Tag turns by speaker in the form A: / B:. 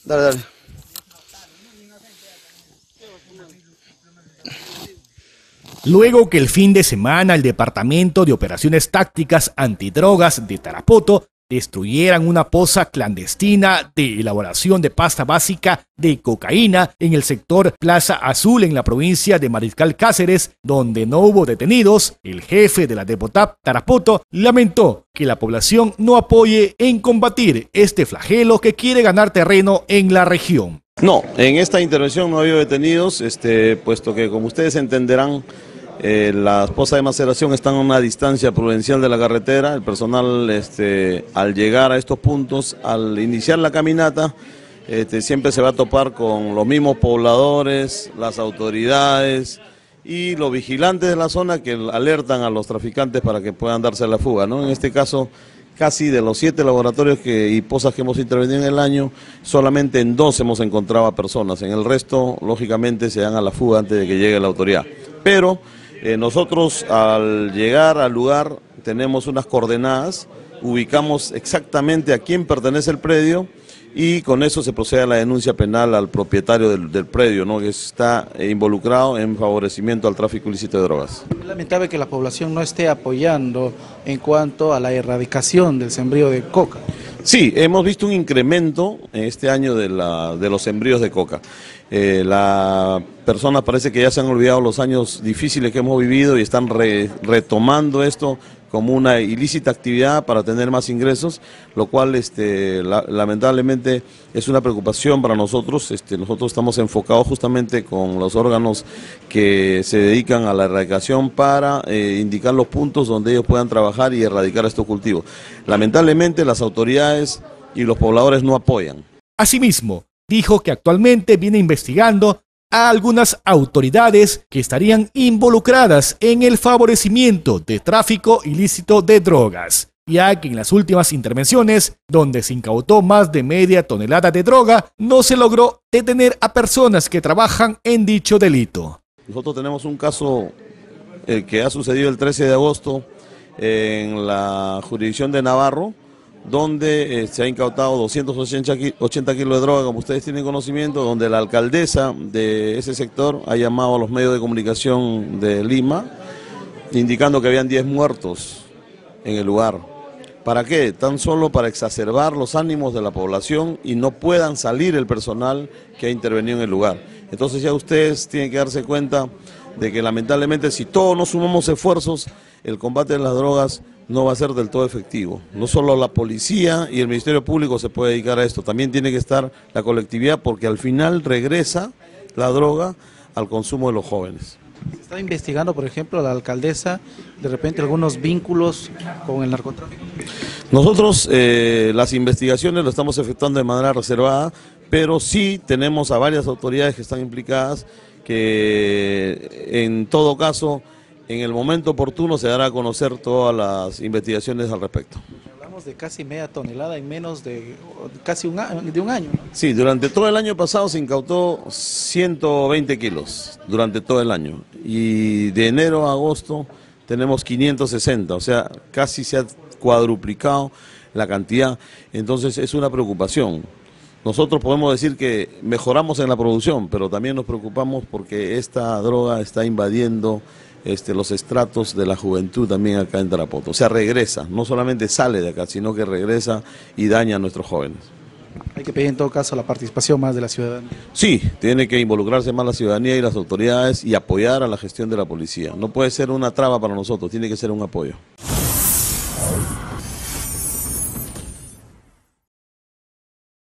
A: Dale, dale.
B: Luego que el fin de semana el Departamento de Operaciones Tácticas Antidrogas de Tarapoto destruyeran una poza clandestina de elaboración de pasta básica de cocaína en el sector Plaza Azul en la provincia de Mariscal Cáceres, donde no hubo detenidos, el jefe de la Depotap Tarapoto lamentó que la población no apoye en combatir este flagelo que quiere ganar terreno en la región.
C: No, en esta intervención no ha habido detenidos, puesto que, como ustedes entenderán, las pozas de maceración están a una distancia prudencial de la carretera. El personal, al llegar a estos puntos, al iniciar la caminata, siempre se va a topar con los mismos pobladores, las autoridades y los vigilantes de la zona que alertan a los traficantes para que puedan darse la fuga, ¿no? En este caso, casi de los 7 laboratorios y pozas que hemos intervenido en el año, solamente en 2 hemos encontrado a personas. En el resto, lógicamente, se dan a la fuga antes de que llegue la autoridad. Pero nosotros, al llegar al lugar, tenemos unas coordenadas, ubicamos exactamente a quién pertenece el predio y con eso se procede a la denuncia penal al propietario del predio, ¿no?, que está involucrado en favorecimiento al tráfico ilícito de drogas.
D: Es lamentable que la población no esté apoyando en cuanto a la erradicación del sembrío de coca.
C: Sí, hemos visto un incremento en este año de los sembríos de coca. Las personas parece que ya se han olvidado los años difíciles que hemos vivido y están retomando esto como una ilícita actividad para tener más ingresos, lo cual lamentablemente es una preocupación para nosotros. Nosotros estamos enfocados justamente con los órganos que se dedican a la erradicación para indicar los puntos donde ellos puedan trabajar y erradicar estos cultivos. Lamentablemente las autoridades y los pobladores no apoyan.
B: Asimismo, dijo que actualmente viene investigando a algunas autoridades que estarían involucradas en el favorecimiento de tráfico ilícito de drogas, ya que en las últimas intervenciones, donde se incautó más de media tonelada de droga, no se logró detener a personas que trabajan en dicho delito.
C: Nosotros tenemos un caso que ha sucedido el 13 de agosto en la jurisdicción de Navarro, donde se ha incautado 280 kilos de droga, como ustedes tienen conocimiento, donde la alcaldesa de ese sector ha llamado a los medios de comunicación de Lima, indicando que habían 10 muertos en el lugar. ¿Para qué? Tan solo para exacerbar los ánimos de la población y no puedan salir el personal que ha intervenido en el lugar. Entonces ya ustedes tienen que darse cuenta de que lamentablemente si todos no sumamos esfuerzos, el combate de las drogas no va a ser del todo efectivo. No solo la policía y el Ministerio Público se puede dedicar a esto, también tiene que estar la colectividad, porque al final regresa la droga al consumo de los jóvenes.
D: ¿Se está investigando, por ejemplo, la alcaldesa, de repente algunos vínculos con el narcotráfico?
C: Nosotros las investigaciones lo estamos efectuando de manera reservada, pero sí tenemos a varias autoridades que están implicadas, que en todo caso, en el momento oportuno se dará a conocer todas las investigaciones al respecto.
D: Hablamos de casi media tonelada en menos de casi un año.
C: Sí, durante todo el año pasado se incautó 120 kilos, durante todo el año. Y de enero a agosto tenemos 560, o sea, casi se ha cuadruplicado la cantidad. Entonces es una preocupación. Nosotros podemos decir que mejoramos en la producción, pero también nos preocupamos porque esta droga está invadiendo los estratos de la juventud también acá en Tarapoto. O sea, regresa, no solamente sale de acá, sino que regresa y daña a nuestros jóvenes.
D: Hay que pedir en todo caso la participación más de la ciudadanía.
C: Sí, tiene que involucrarse más la ciudadanía y las autoridades y apoyar a la gestión de la policía. No puede ser una traba para nosotros, tiene que ser un apoyo.